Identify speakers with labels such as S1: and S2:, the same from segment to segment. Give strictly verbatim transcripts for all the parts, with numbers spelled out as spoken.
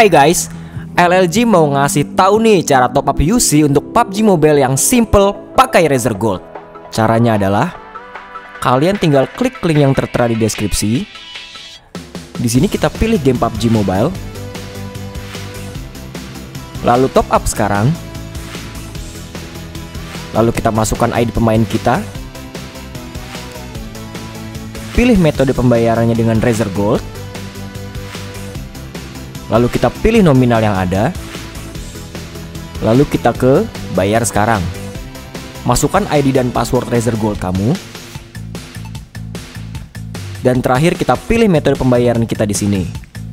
S1: Hai guys, L L G mau ngasih tahu nih cara top up U C untuk P U B G Mobile yang simple pakai Razer Gold. Caranya adalah kalian tinggal klik link yang tertera di deskripsi. Di sini kita pilih game P U B G Mobile. Lalu top up sekarang. Lalu kita masukkan I D pemain kita. Pilih metode pembayarannya dengan Razer Gold. Lalu kita pilih nominal yang ada. Lalu kita ke bayar sekarang. Masukkan I D dan password Razer Gold kamu. Dan terakhir kita pilih metode pembayaran kita di sini.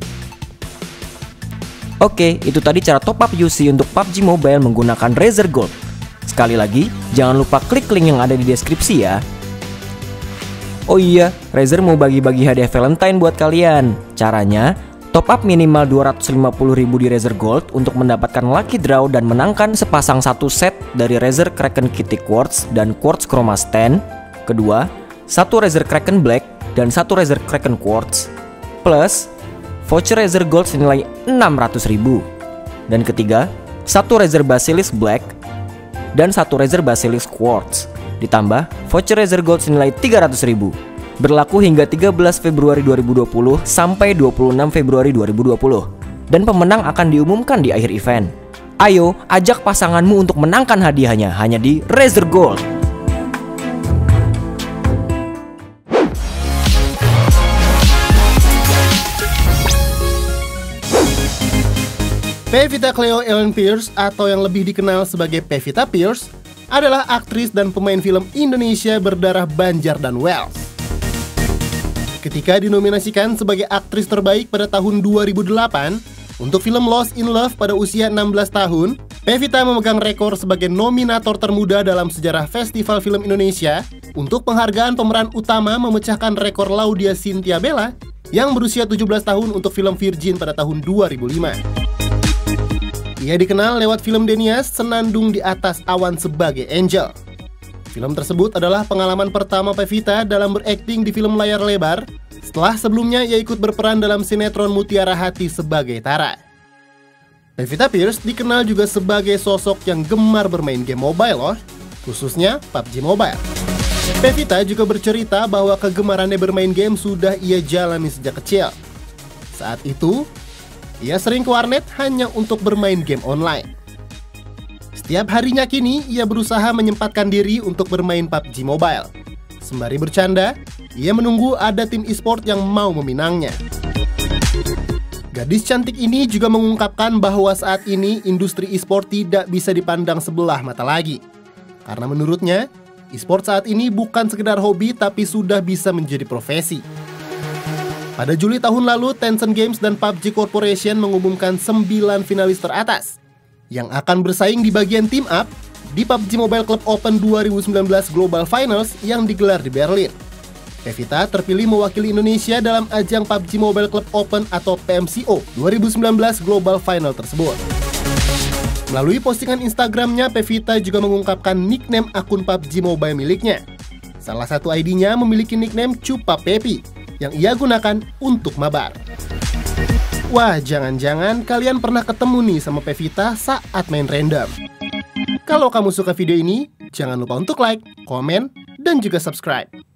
S1: Oke, itu tadi cara top up U C untuk P U B G Mobile menggunakan Razer Gold. Sekali lagi, jangan lupa klik link yang ada di deskripsi ya. Oh iya, Razer mau bagi-bagi hadiah Valentine buat kalian. Caranya, top up minimal dua ratus lima puluh ribu di Razer Gold untuk mendapatkan lucky draw dan menangkan sepasang satu set dari Razer Kraken Kitty Quartz dan Quartz Chroma Stand. Kedua, satu Razer Kraken Black dan satu Razer Kraken Quartz. Plus, voucher Razer Gold senilai enam ratus ribu. Dan ketiga, satu Razer Basilisk Black dan satu Razer Basilisk Quartz. Ditambah voucher Razer Gold senilai tiga ratus ribu. Berlaku hingga tiga belas Februari dua ribu dua puluh sampai dua puluh enam Februari dua ribu dua puluh. Dan pemenang akan diumumkan di akhir event. Ayo, ajak pasanganmu untuk menangkan hadiahnya hanya di Razer Gold.
S2: Pevita Cleo Ellen Pierce atau yang lebih dikenal sebagai Pevita Pierce adalah aktris dan pemain film Indonesia berdarah Banjar dan Welsh. Ketika dinominasikan sebagai aktris terbaik pada tahun dua ribu delapan untuk film Lost in Love pada usia enam belas tahun, Pevita memegang rekor sebagai nominator termuda dalam sejarah Festival Film Indonesia untuk penghargaan pemeran utama memecahkan rekor Laudia Cynthia Bella yang berusia tujuh belas tahun untuk film Virgin pada tahun dua ribu lima. Ia dikenal lewat film Denias, Senandung di Atas Awan sebagai Angel. Film tersebut adalah pengalaman pertama Pevita dalam berakting di film layar lebar, setelah sebelumnya ia ikut berperan dalam sinetron Mutiara Hati sebagai Tara. Pevita Pierce dikenal juga sebagai sosok yang gemar bermain game mobile loh, khususnya P U B G Mobile. Pevita juga bercerita bahwa kegemarannya bermain game sudah ia jalani sejak kecil. Saat itu, ia sering ke warnet hanya untuk bermain game online. Setiap harinya kini, ia berusaha menyempatkan diri untuk bermain P U B G Mobile. Sembari bercanda, ia menunggu ada tim e-sport yang mau meminangnya. Gadis cantik ini juga mengungkapkan bahwa saat ini industri e-sport tidak bisa dipandang sebelah mata lagi. Karena menurutnya, e-sport saat ini bukan sekedar hobi tapi sudah bisa menjadi profesi. Pada Juli tahun lalu, Tencent Games dan P U B G Corporation mengumumkan sembilan finalis teratas yang akan bersaing di bagian team up di P U B G Mobile Club Open dua ribu sembilan belas Global Finals yang digelar di Berlin. Pevita terpilih mewakili Indonesia dalam ajang P U B G Mobile Club Open atau P M C O dua ribu sembilan belas Global Final tersebut. Melalui postingan Instagramnya, Pevita juga mengungkapkan nickname akun P U B G Mobile miliknya. Salah satu I D-nya memiliki nickname Cupa Pepi yang ia gunakan untuk mabar. Wah, jangan-jangan kalian pernah ketemu nih sama Pevita saat main random. Kalau kamu suka video ini, jangan lupa untuk like, komen, dan juga subscribe.